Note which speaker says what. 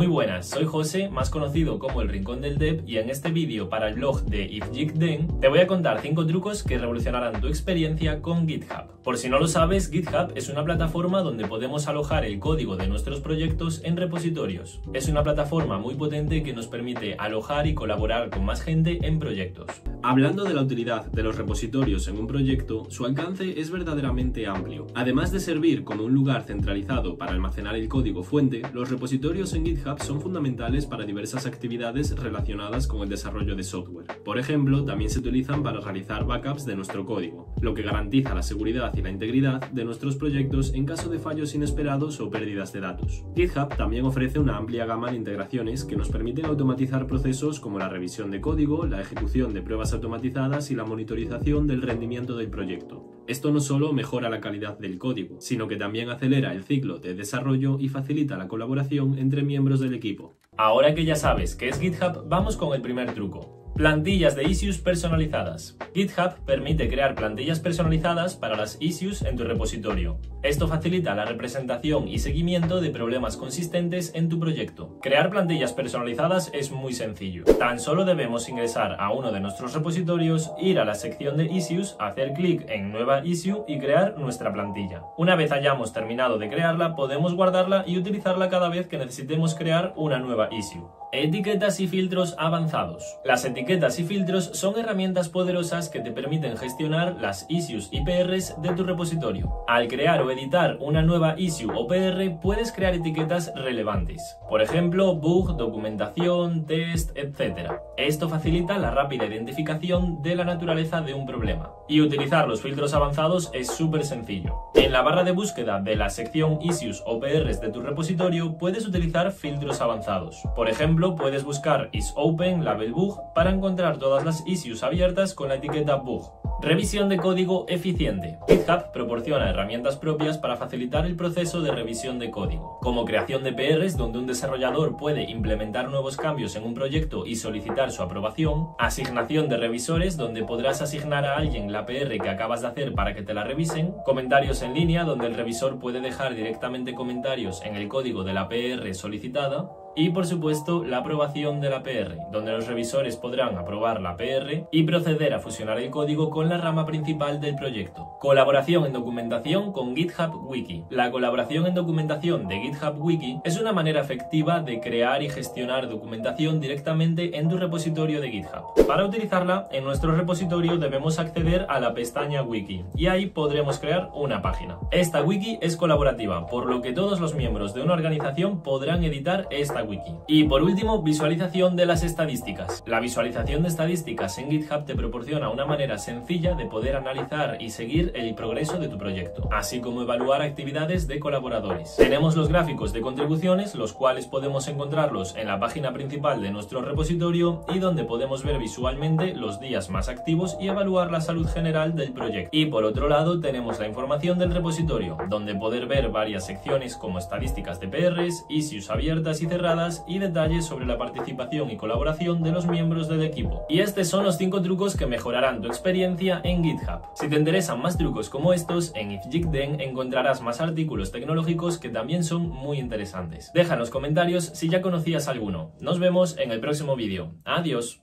Speaker 1: buenas, soy José, más conocido como El Rincón del Dev, y en este vídeo para el blog de ifjikden te voy a contar 5 trucos que revolucionarán tu experiencia con GitHub. Por si no lo sabes, GitHub es una plataforma donde podemos alojar el código de nuestros proyectos en repositorios. Es una plataforma muy potente que nos permite alojar y colaborar con más gente en proyectos.
Speaker 2: Hablando de la utilidad de los repositorios en un proyecto, su alcance es verdaderamente amplio. Además de servir como un lugar centralizado para almacenar el código fuente, los repositorios en GitHub son fundamentales para diversas actividades relacionadas con el desarrollo de software. Por ejemplo, también se utilizan para realizar backups de nuestro código, lo que garantiza la seguridad y la integridad de nuestros proyectos en caso de fallos inesperados o pérdidas de datos. GitHub también ofrece una amplia gama de integraciones que nos permiten automatizar procesos como la revisión de código, la ejecución de pruebas automatizadas y la monitorización del rendimiento del proyecto. Esto no solo mejora la calidad del código, sino que también acelera el ciclo de desarrollo y facilita la colaboración entre miembros del equipo.
Speaker 1: Ahora que ya sabes qué es GitHub, vamos con el primer truco. Plantillas de issues personalizadas. GitHub permite crear plantillas personalizadas para las issues en tu repositorio. Esto facilita la representación y seguimiento de problemas consistentes en tu proyecto. Crear plantillas personalizadas es muy sencillo. Tan solo debemos ingresar a uno de nuestros repositorios, ir a la sección de issues, hacer clic en nueva issue y crear nuestra plantilla. Una vez hayamos terminado de crearla, podemos guardarla y utilizarla cada vez que necesitemos crear una nueva issue. Etiquetas y filtros avanzados. Las etiquetas y filtros son herramientas poderosas que te permiten gestionar las issues y PRs de tu repositorio. Al crear o editar una nueva issue o PR, puedes crear etiquetas relevantes. Por ejemplo, bug, documentación, test, etc. Esto facilita la rápida identificación de la naturaleza de un problema. Y utilizar los filtros avanzados es súper sencillo. En la barra de búsqueda de la sección issues o PRs de tu repositorio puedes utilizar filtros avanzados. Por ejemplo, puedes buscar isOpen label bug para encontrar todas las issues abiertas con la etiqueta bug. Revisión de código eficiente. GitHub proporciona herramientas propias para facilitar el proceso de revisión de código, como creación de PRs donde un desarrollador puede implementar nuevos cambios en un proyecto y solicitar su aprobación, asignación de revisores donde podrás asignar a alguien la PR que acabas de hacer para que te la revisen, comentarios en línea donde el revisor puede dejar directamente comentarios en el código de la PR solicitada, y por supuesto la aprobación de la PR, donde los revisores podrán aprobar la PR y proceder a fusionar el código con la rama principal del proyecto. Colaboración en documentación con GitHub Wiki. La colaboración en documentación de GitHub Wiki es una manera efectiva de crear y gestionar documentación directamente en tu repositorio de GitHub. Para utilizarla, en nuestro repositorio debemos acceder a la pestaña Wiki y ahí podremos crear una página. Esta wiki es colaborativa, por lo que todos los miembros de una organización podrán editar esta wiki. Y por último, visualización de las estadísticas. La visualización de estadísticas en GitHub te proporciona una manera sencilla de poder analizar y seguir el progreso de tu proyecto, así como evaluar actividades de colaboradores. Tenemos los gráficos de contribuciones, los cuales podemos encontrarlos en la página principal de nuestro repositorio y donde podemos ver visualmente los días más activos y evaluar la salud general del proyecto. Y por otro lado, tenemos la información del repositorio, donde poder ver varias secciones como estadísticas de PRs, issues abiertas y cerradas y detalles sobre la participación y colaboración de los miembros del equipo. Y estos son los 5 trucos que mejorarán tu experiencia en GitHub. Si te interesan más trucos como estos, en ifjikden encontrarás más artículos tecnológicos que también son muy interesantes. Deja en los comentarios si ya conocías alguno. Nos vemos en el próximo vídeo. Adiós.